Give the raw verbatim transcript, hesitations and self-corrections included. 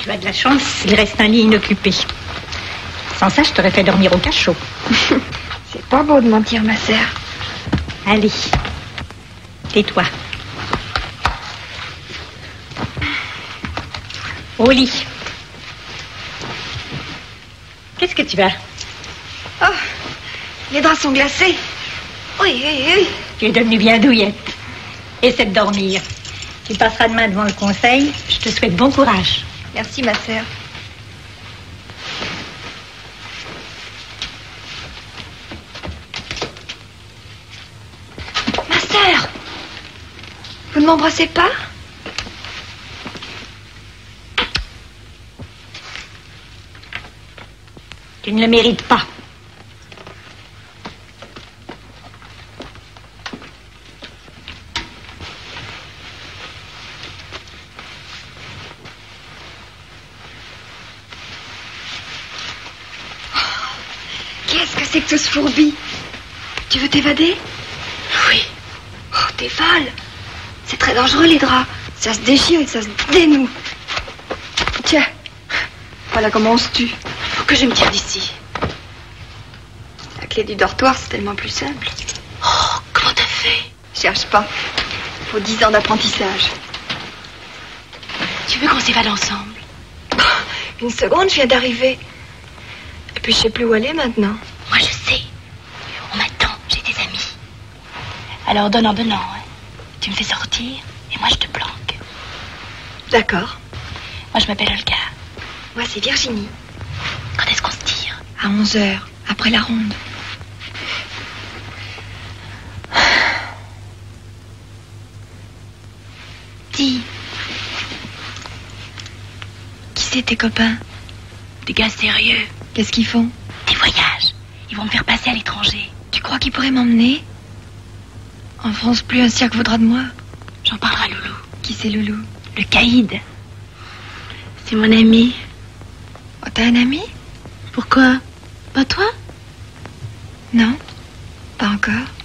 Tu as de la chance, il reste un lit inoccupé. Sans ça, je t'aurais fait dormir au cachot. C'est pas beau de mentir, ma sœur. Allez, tais-toi. Au lit. Qu'est-ce que tu as? Oh, les draps sont glacés. Oui, oui, oui. Tu es devenue bien douillette. Essaie de dormir. Tu passeras demain devant le conseil. Je te souhaite bon courage. Merci, ma sœur. Ma sœur, vous ne m'embrassez pas? Tu ne le mérites pas. Qu'est-ce que c'est que tout ce fourbi? Tu veux t'évader? Oui. Oh, t'es folle. C'est très dangereux, les draps. Ça se déchire et ça se dénoue. Tiens. Voilà comment on se tue. Faut que je me tire d'ici. La clé du dortoir, c'est tellement plus simple. Oh, comment t'as fait? Cherche pas. Faut dix ans d'apprentissage. Tu veux qu'on s'évade ensemble? Une seconde, je viens d'arriver. Et puis je sais plus où aller maintenant. Moi, je sais. On m'attend, j'ai des amis. Alors, donnant, donnant, hein. Tu me fais sortir et moi, je te planque. D'accord. Moi, je m'appelle Olga. Moi, c'est Virginie. Quand est-ce qu'on se tire? À onze heures, après la ronde. Dis. Qui c'est tes copains? Des gars sérieux. Qu'est-ce qu'ils font? Des voyages. Ils vont me faire passer à l'étranger. Tu crois qu'ils pourraient m'emmener? En France, plus un cirque vaudra de moi. J'en parlerai à Loulou. Qui c'est Loulou? Le caïd. C'est mon ami. Oh, t'as un ami? Pourquoi? Pas toi? Non, pas encore.